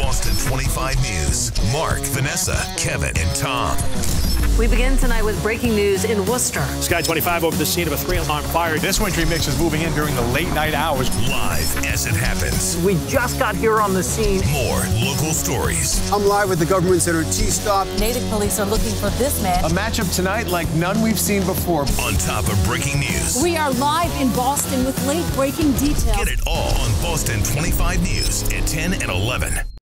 Boston 25 News. Mark, Vanessa, Kevin, and Tom. We begin tonight with breaking news in Worcester. Sky 25 over the scene of a 3-alarm fire. This wintry mix is moving in during the late night hours. Live as it happens. We just got here on the scene. More local stories. I'm live with the government center T-Stop. Natick police are looking for this man. A matchup tonight like none we've seen before. On top of breaking news. We are live in Boston with late breaking details. Get it all on Boston 25 News at 10 and 11.